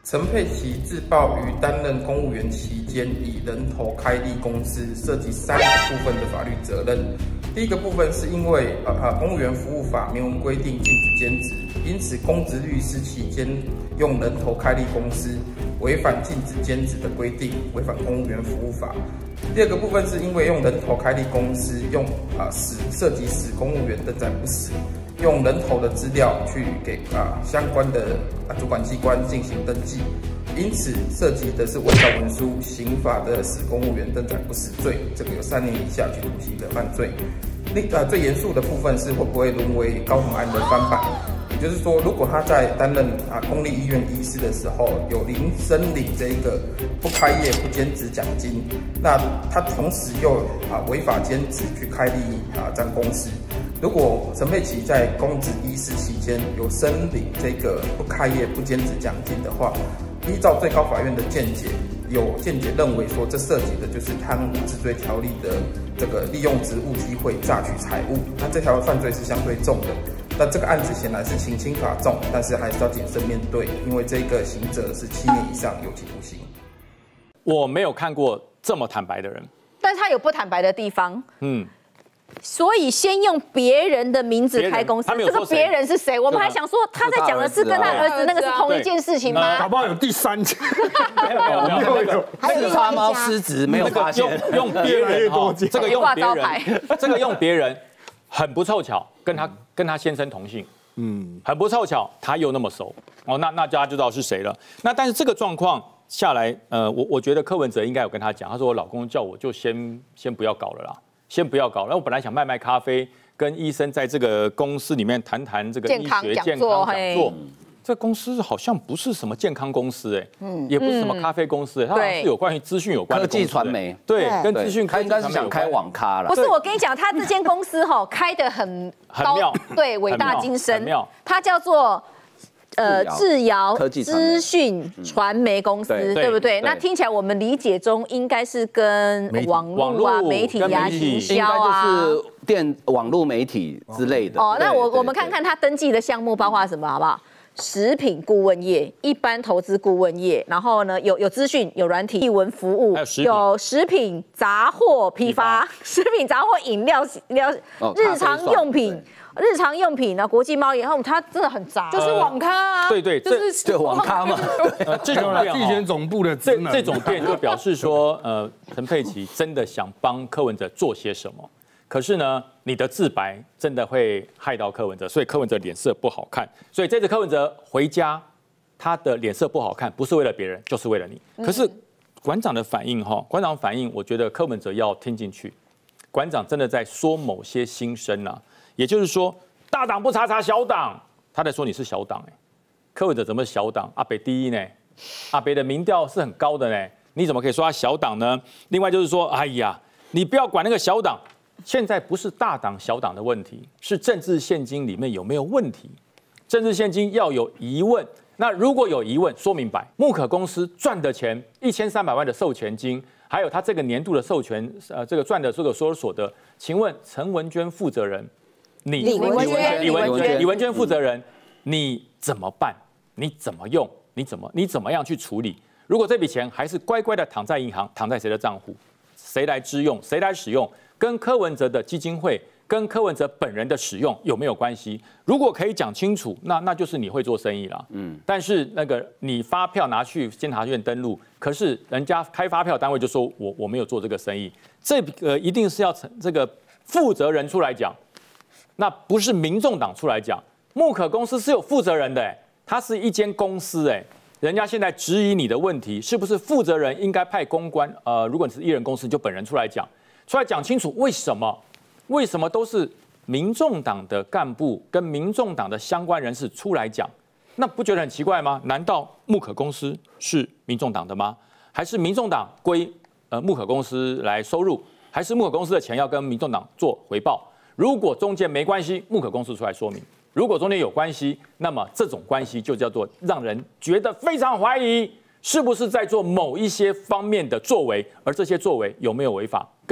陈佩琪自曝于担任公务员期间，以人头开立公司，涉及3个部分的法律责任。第一个部分是因为公务员服务法明文规定禁止兼职，因此公职律师期间用人头开立公司，违反禁止兼职的规定，违反公务员服务法。第二个部分是因为用人头开立公司，涉及使公务员登载不实。用人头的资料去给相关的主管机关进行登记，因此涉及的是伪造文书、刑法的使公务员登载不实罪，这个有3年以下拘捕刑的犯罪。最严肃的部分是会不会沦为高虹安的翻版？也就是说，如果他在担任公立医院医师的时候，有申领这一个不开业不兼职奖金，那他同时又违法兼职去开立这样公司。如果陈佩琪在公职医师期间有申领这个不开业不兼职奖金的话，依照最高法院的见解，有见解认为说，这涉及的就是贪污治罪条例的这个利用职务机会榨取财物，那这条犯罪是相对重的。那这个案子显然是情轻法重，但是还是要谨慎面对，因为这个刑责是7年以上有期徒刑。 我没有看过这么坦白的人， 但是他有不坦白的地方。所以先用别人的名字开公司，这个别人是谁？我们还想说他在讲的是跟他儿子那个是同一件事情吗？ 搞不好有第3件， 没有， 还有叉猫失职没有发现， 用别人这个用别人，这个用别人，很不凑巧跟他先生同姓，很不凑巧他又那么熟哦，那大家就知道是谁了。那但是这个状况下来，我觉得柯文哲应该有跟他讲，他说我老公叫我就先不要搞了啦。先不要搞，然后我本来想卖咖啡，跟医生在这个公司里面谈这个医学健康讲座。这公司好像不是什么健康公司也不是什么咖啡公司它好像是有关于资讯有关的科技传媒， 对，跟资讯科技传媒有关。 他应该是想开网咖了。 不是，我跟你讲，他这间公司开得很妙， 对，伟大精深，它叫做。智瑶资讯传媒公司，对不对？那听起来我们理解中应该是跟网络媒体行销就是网络媒体之类的。 哦，那我们看看他登记的项目包括什么，好不好？食品顾问业、一般投资顾问业，然后呢有资讯、有软体、译文服务，有食品杂货批发、食品杂货饮料、日常用品呢，国际贸易，然后它真的很杂， 就是网咖啊， 对， 就是网咖嘛。 这种店地检总部的这种店就表示说，陈佩琪真的想帮柯文哲做些什么。可是呢，你的自白真的会害到柯文哲，所以柯文哲脸色不好看。所以这次柯文哲回家，他的脸色不好看，不是为了别人，就是为了你。可是馆长的反应馆长反应，我觉得柯文哲要听进去。馆长真的在说某些心声啊，也就是说，大党不查小党，他在说你是小党柯文哲怎么小党？阿北第一呢？阿北的民调是很高的呢，你怎么可以说他小党呢？另外就是说，哎呀，你不要管那个小党。现在不是大党小党的问题，是政治现金里面有没有问题？政治现金要有疑问。那如果有疑问，说明白，木可公司赚的钱1300万的授权金，还有他这个年度的授权，这个赚的这个所有所得，请问陈文娟负责人，李文娟负责人，你怎么办？你怎么用？你怎么样去处理？如果这笔钱还是乖乖的躺在银行，躺在谁的账户？谁来支用？谁来使用？跟柯文哲的基金会、跟柯文哲本人的使用有没有关系？如果可以讲清楚，那就是你会做生意啦。但是那个你发票拿去监察院登录，可是人家开发票单位就说我没有做这个生意，这个一定是要这个负责人出来讲，那不是民众党出来讲。木可公司是有负责人的，它是一间公司人家现在质疑你的问题，是不是负责人应该派公关？如果你是艺人公司，就本人出来讲。出来讲清楚为什么都是民众党的干部跟民众党的相关人士出来讲，那不觉得很奇怪吗？难道木可公司是民众党的吗？还是民众党归木可公司来收入？还是木可公司的钱要跟民众党做回报？如果中间没关系，木可公司出来说明；如果中间有关系，那么这种关系就叫做让人觉得非常怀疑。是不是在做某一些方面的作为，而这些作为有没有违法？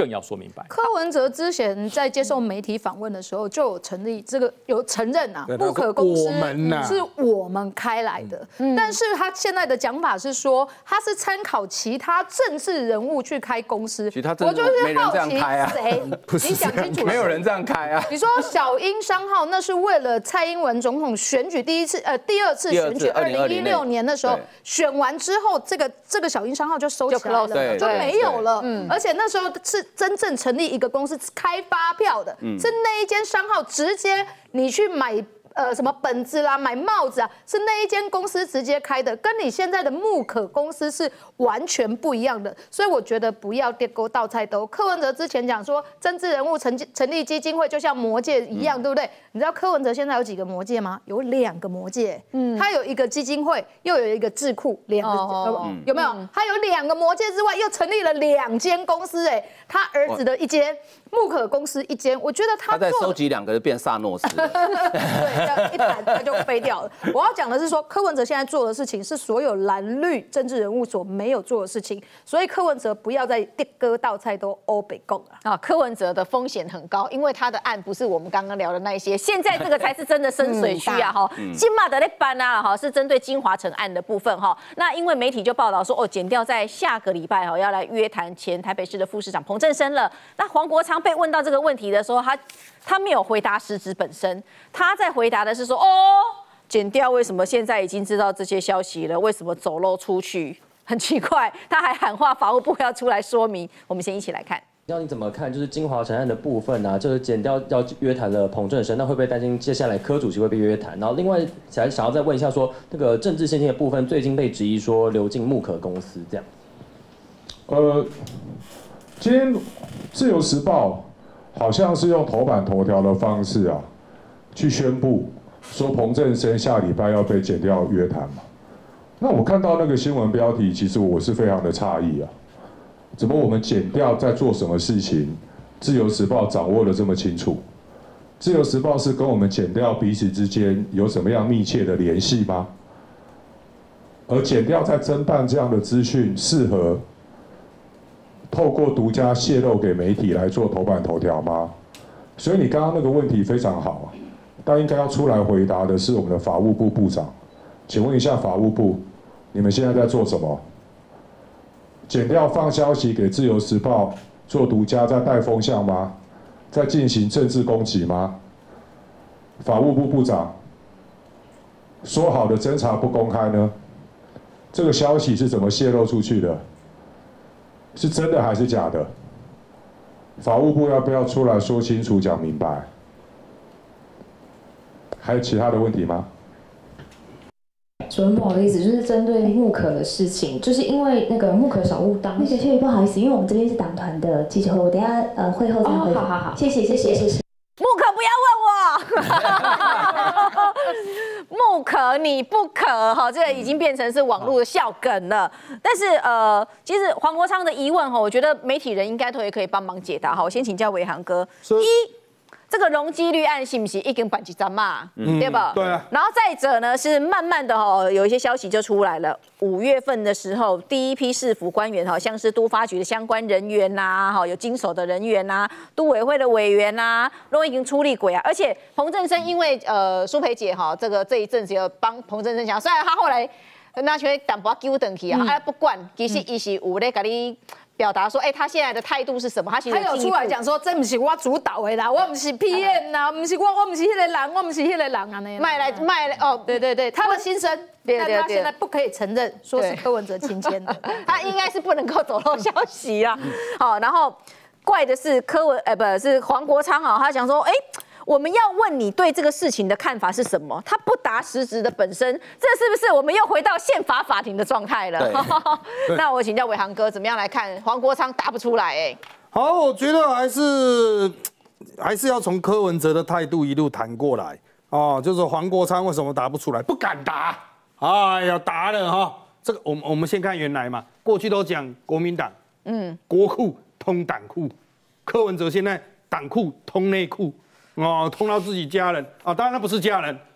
更要说明白。 柯文哲之前在接受媒体访问的时候，就有承认啊，木可公司是我们开来的，但是他现在的讲法是说，他是参考其他政治人物去开公司。我就是好奇谁，你讲清楚， 没有人这样开啊。 你说小英商号那是为了蔡英文总统选举第二次选举2016年的时候选完之后，这个小英商号就收起来了，就没有了。而且那时候是真正成立一个公司开发票的，是那一间商号直接你去买。什么本子啦，买帽子啊，是那一间公司直接开的，跟你现在的木可公司是完全不一样的。所以我觉得不要跌沟倒菜兜。柯文哲之前讲说，政治人物成立基金会就像魔戒一样，对不对？你知道柯文哲现在有几个魔戒吗？有2个魔戒。他有一个基金会，又有一个智库，2个，有没有？他有2个魔戒之外，又成立了2间公司，他儿子的一间，木可公司一间。我觉得他在收集2个就变萨诺斯。 对。一弹它就飞掉了。我要讲的是说，柯文哲现在做的事情是所有蓝绿政治人物所没有做的事情，所以柯文哲不要再跌割倒菜都欧北共啊！柯文哲的风险很高，因为他的案不是我们刚刚聊的那些，现在这个才是真的深水区啊！哈，金马的那班啊，哈是针对金华城案的部分哈。那因为媒体就报道说，检调在下个礼拜要来约谈前台北市的副市长彭正生了。那黄国昌被问到这个问题的时候，他没有回答实质本身，他在回答的是说，检调为什么现在已经知道这些消息了，为什么走漏出去？很奇怪，他还喊话法务部要出来说明。我们先一起来看。 要你怎么看？就是金华城案的部分啊，就是检调要约谈了彭正生，那会不会担心接下来柯主席会被约谈？然后另外想要再问一下说，那个政治献金的部分，最近被质疑说流进木可公司这样。 今天《自由时报》好像是用头版头条的方式啊，去宣布说彭正生下礼拜要被检调约谈嘛。那我看到那个新闻标题，其实我是非常的诧异啊，怎么我们检调在做什么事情，《自由时报》掌握得这么清楚？《自由时报》是跟我们检调彼此之间有什么样密切的联系吗？而检调在侦办这样的资讯，适合透过独家泄露给媒体来做头版头条吗？所以你刚刚那个问题非常好，但应该要出来回答的是我们的法务部部长。请问一下法务部，你们现在在做什么？检调放消息给《自由时报》做独家，在带风向吗？在进行政治攻击吗？法务部部长说好的侦查不公开呢？这个消息是怎么泄露出去的？是真的还是假的？法务部要不要出来说清楚、讲明白？还有其他的问题吗？ 主任不好意思，就是针对木可的事情，就是因为那个木可少误当。 那个谢宇不好意思，因为我们这边是党团的记者会，我等一下会后再回答。 好， 谢谢。 木可不要问我，木可你不可哈，这个已经变成是网络的笑梗了。但是其实黄国昌的疑问哈，我觉得媒体人应该都也可以帮忙解答哈。我先请教伟航哥，这个容积率案是不是已经办几张嘛？对吧？ 对啊。 然后再者呢，是慢慢的有一些消息就出来了。5月份的时候，第一批市府官员像是都发局的相关人员呐，有经手的人员呐，都委会的委员呐，都已经出力过啊。而且彭正生因为苏培姐这一阵子有帮彭正生讲，虽然他后来那群淡薄丢等去啊，不管其实伊是有咧给你表达说，他现在的态度是什么？他其实有出来讲说，这不是我主导的啦，我不是 PM 啦，不是我不是那个人，我不是那个人啊那样。 卖哦，对， 他的心声，但他现在不可以承认说是柯文哲亲签的， 他应该是不能够走漏消息啊。好，然后怪的是是黄国昌啊，他讲说，我们要问你对这个事情的看法是什么？他不答实质的本身，这是不是我们又回到宪法法庭的状态了？那我请教伟航哥，怎么样来看黄国昌答不出来？ 好，我觉得还是要从柯文哲的态度一路谈过来哦。就是黄国昌为什么答不出来？不敢答。哎呀，答了哈。这个我们先看原来嘛，过去都讲国民党，国库通党库，柯文哲现在党库通内库。通到自己家人啊，当然他不是家人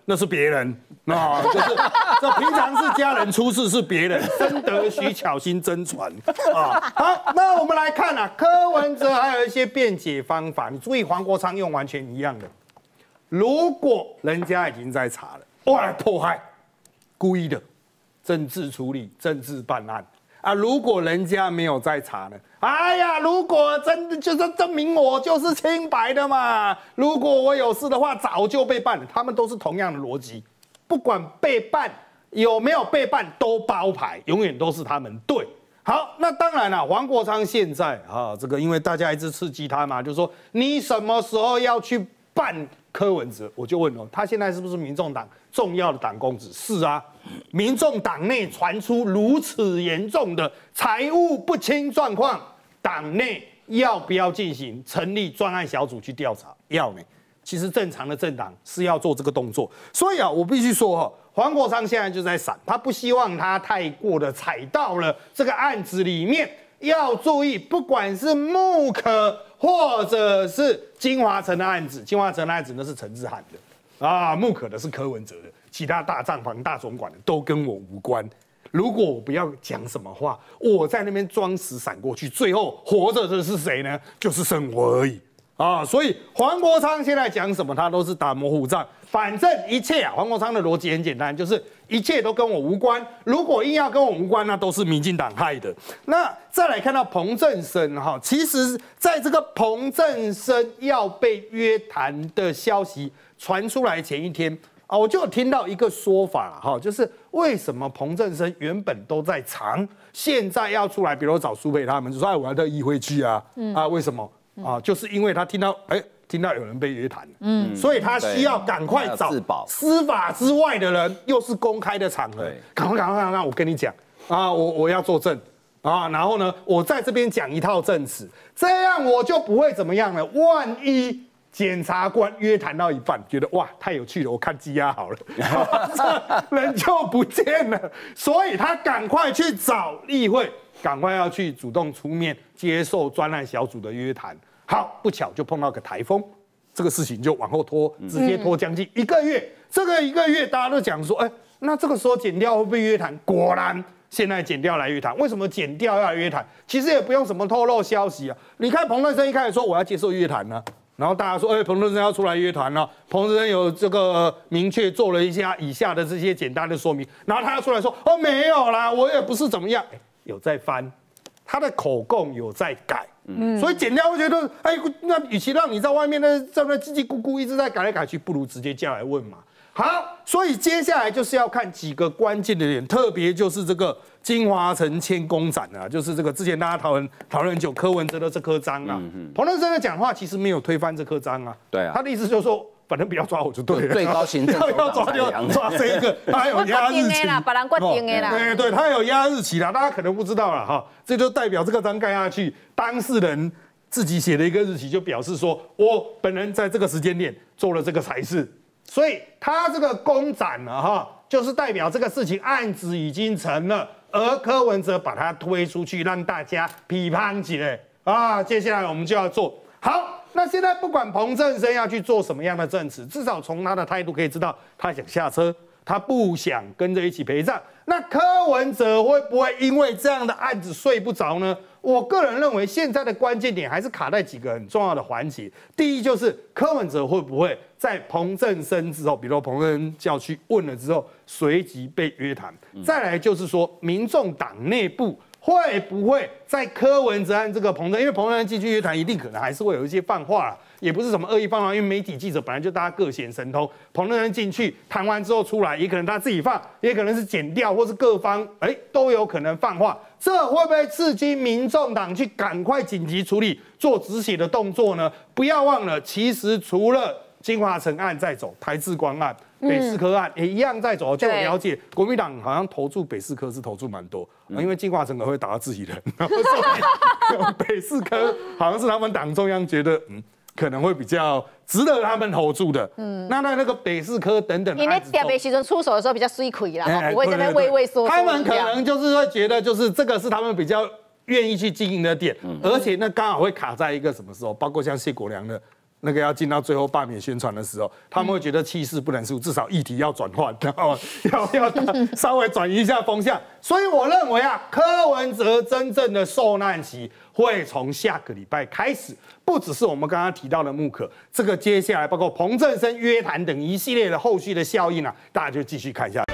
那是别人啊，就是这平常是家人出事是别人，深得需巧心真传啊。好，那我们来看啊，柯文哲还有一些辩解方法，你注意黄国昌用完全一样的。如果人家已经在查了，我来迫害，故意的，政治处理、政治办案啊。如果人家没有在查呢？哎呀，如果真的就是证明我就是清白的嘛，如果我有事的话，早就被办了。他们都是同样的逻辑，不管被办有没有被办，都包牌，永远都是他们对。好，那当然了，黄国昌现在啊，这个因为大家一直刺激他嘛，就说你什么时候要去办柯文哲？我就问哦，他现在是不是民众党重要的党公子？是啊，民众党内传出如此严重的财务不清状况，党内要不要进行成立专案小组去调查？要呢。其实正常的政党是要做这个动作，所以啊，我必须说哈，黄国昌现在就在闪，他不希望他太过的踩到了这个案子里面。要注意，不管是木可或者是金华城的案子，金华城的案子那是陈志涵的啊，木可的是柯文哲的，其他大账房、大总管的都跟我无关。如果我不要讲什么话，我在那边装死闪过去，最后活着的是谁呢？就是剩我而已啊！所以黄国昌现在讲什么，他都是打模糊仗。反正一切啊，黄国昌的逻辑很简单，就是一切都跟我无关。如果硬要跟我无关，那都是民进党害的。那再来看到彭政声哈，其实在这个彭政声要被约谈的消息传出来前一天啊，我就有听到一个说法哈，就是为什么彭政声原本都在藏，现在要出来，比如找苏培他们，就说哎，我要到议会去啊，为什么啊？就是因为他听到有人被约谈，所以他需要赶快找司法之外的人，又是公开的场合，赶快！我跟你讲啊，我要作证啊，然后呢，我在这边讲一套证词，这样我就不会怎么样了。万一检察官约谈到一半，觉得哇太有趣了，我看羁押好了，这人就不见了，所以他赶快去找议会，赶快要去主动出面接受专案小组的约谈。好，不巧就碰到个台风，这个事情就往后拖，直接拖将近1个月。这个1个月，大家都讲说，那这个时候检调会不会约谈？果然，现在检调来约谈。为什么检调要来约谈？其实也不用什么透露消息啊。你看彭政声一开始说我要接受约谈呢，然后大家说，彭政声要出来约谈了。彭政声有这个明确做了一下以下的这些简单的说明，然后他要出来说，没有啦，我也不是怎么样，有在翻，他的口供有在改。所以检调会觉得，那与其让你在外面在那叽叽咕咕一直在改来改去，不如直接叫来问嘛。好，所以接下来就是要看几个关键的点，特别就是这个金华城迁公展啊，就是这个之前大家讨论很久柯文哲的这颗章啊。彭政声的讲话其实没有推翻这颗章啊，对啊，他的意思就是说，反正不要抓我就对了， 最高行政要抓就抓这个，他有压日期啦， 把人决定的啦， 对，他有压日期啦，大家可能不知道啦哈，这就代表这个章盖下去，当事人自己写的一个日期，就表示说我本人在这个时间点做了这个差事，所以他这个公展了哈，就是代表这个事情案子已经成了，而柯文哲把它推出去，让大家批判起来啊，接下来我们就要做好。那现在不管彭政声要去做什么样的证词，至少从他的态度可以知道，他想下车，他不想跟着一起陪葬。那柯文哲会不会因为这样的案子睡不着呢？我个人认为，现在的关键点还是卡在几个很重要的环节。第一就是柯文哲会不会在彭政声之后，比如彭政声叫去问了之后，随即被约谈？再来就是说，民众党内部会不会在柯文哲和这个彭政，因为彭政声进去约谈，一定可能还是会有一些放话啦，也不是什么恶意放话，因为媒体记者本来就大家各显神通。彭政声进去谈完之后出来，也可能他自己放，也可能是检调，或是各方都有可能放话。这会不会刺激民众党去赶快紧急处理、做止血的动作呢？不要忘了，其实除了金华城案在走，台智光案、北市科案也一样在走。就我了解，国民党好像投注北市科是投注蛮多，因为金华城可能会打到自己人，所以北市科好像是他们党中央觉得可能会比较值得他们投注的。那个北市科等等， 你那点北时阵出手的时候比较水亏啦，不会在那畏畏缩缩。 他们可能就是会觉得，就是这个是他们比较愿意去经营的点，而且那刚好会卡在一个什么时候？包括像谢国樑的那个要进到最后罢免宣传的时候，他们会觉得气势不能输，至少议题要转换，然后要稍微转移一下风向。所以我认为啊，柯文哲真正的受难期会从下个礼拜开始，不只是我们刚刚提到的穆可，这个接下来包括彭政生约谈等一系列的后续的效应啊，大家就继续看下去。